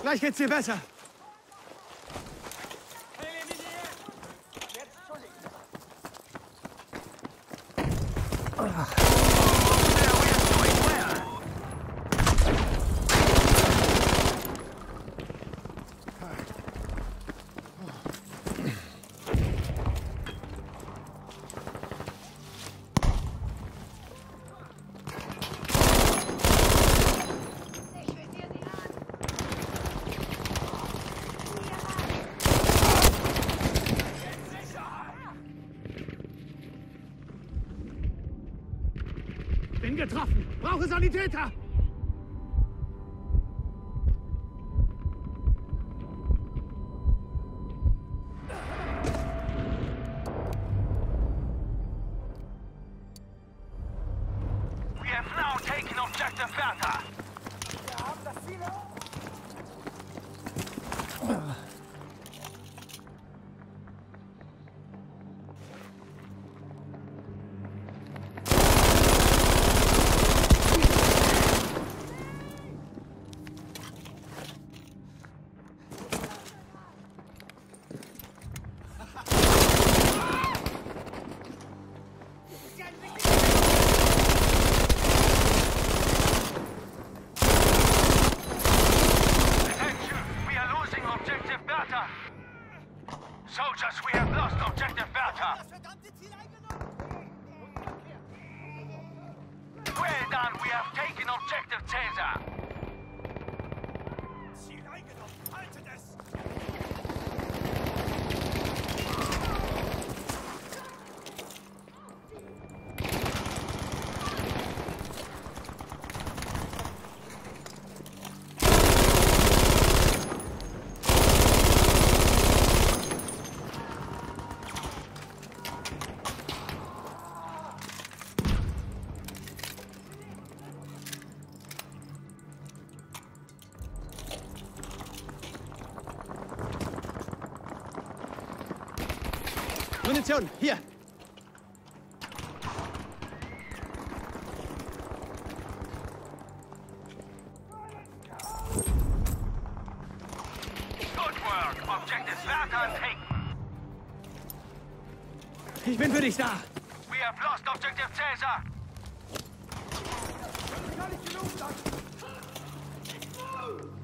Gleich geht's dir besser. Bin getroffen! Brauche Sanitäter! We have now taken objective Bertha. Wir haben das Ziel erobert. Soldiers, we have lost objective Bertha. Das verdammte Ziel eingenommen. Well done, we have taken objective Caesar. Ziel eingenommen. Haltet es. Munition, hier. Good work, objective Bertha taken. Ich bin für dich da. We have lost objective Caesar. Kann nicht genug sein.